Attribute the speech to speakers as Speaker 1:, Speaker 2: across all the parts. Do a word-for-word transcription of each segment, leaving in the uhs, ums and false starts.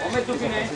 Speaker 1: Come tu fine?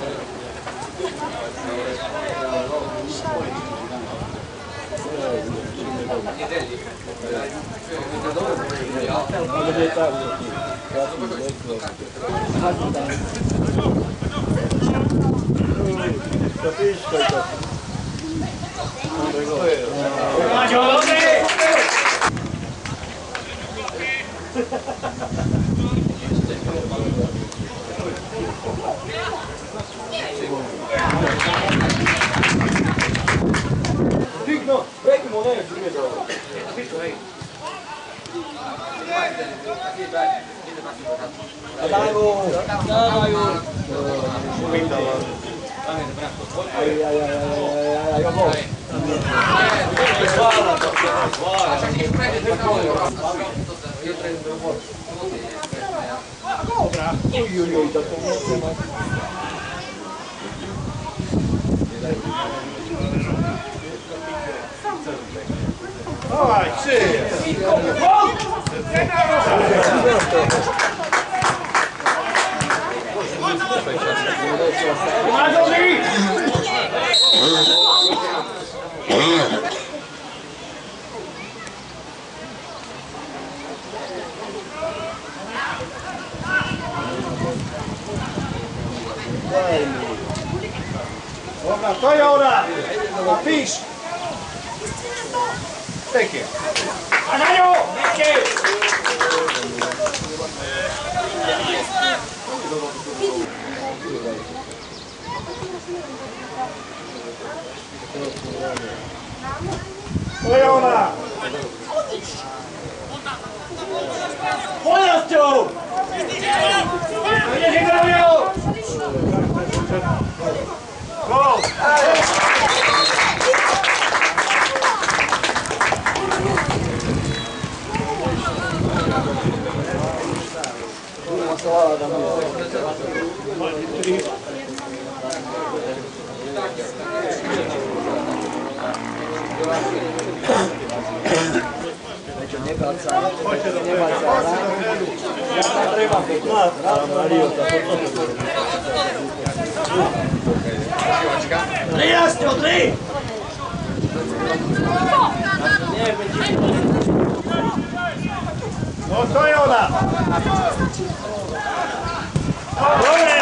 Speaker 2: No, prendi monete, ci vedo. Dago! Dago! Ai ai ai ai ai ai Cobra! Ui ui ui, Vai, sì! Vado lì! Ora, stai ora! Capisci? Perché? Anaio! Perché? Ora! Pojazdziu! Nie grają! Go! Nie wraca, nie wraca. Ja tam trzeba wykonać. Mario, to jest Piotr! Nie, będzie. No to jest ona! Dobre!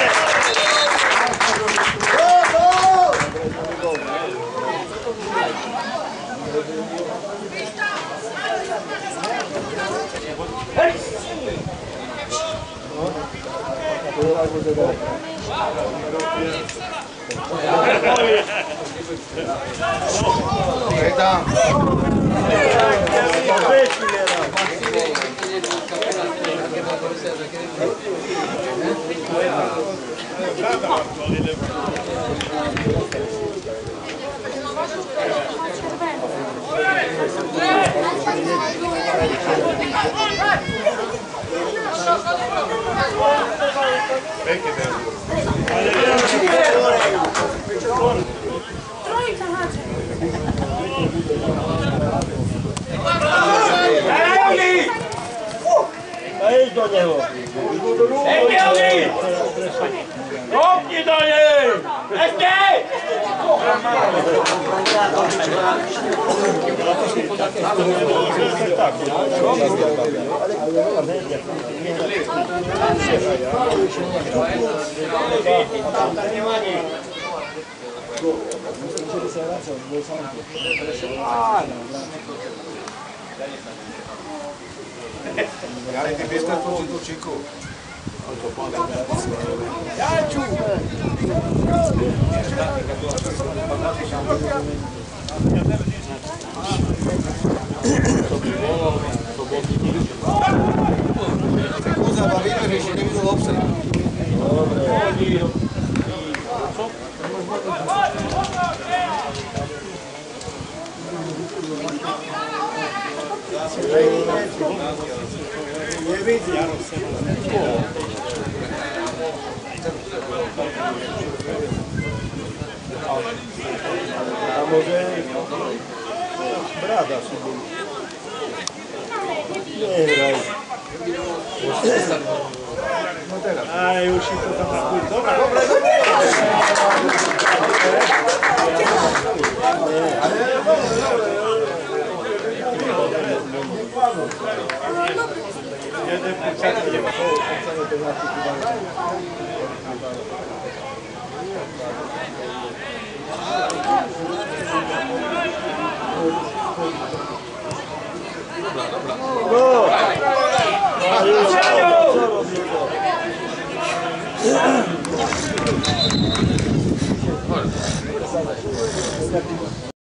Speaker 2: Idź do niego! Ej, kopnij do niej! Ej!
Speaker 3: Gari ti pesca il tuo cinco.
Speaker 2: Jajciu!
Speaker 3: Scusa, ma vedo che non vedo l'offset.
Speaker 2: Nie widzę. A może brada sobie. Nie graj. A już i to tam zapłynie. Dobra, dobra. Jeden początek nie ma. Dobra, dobra.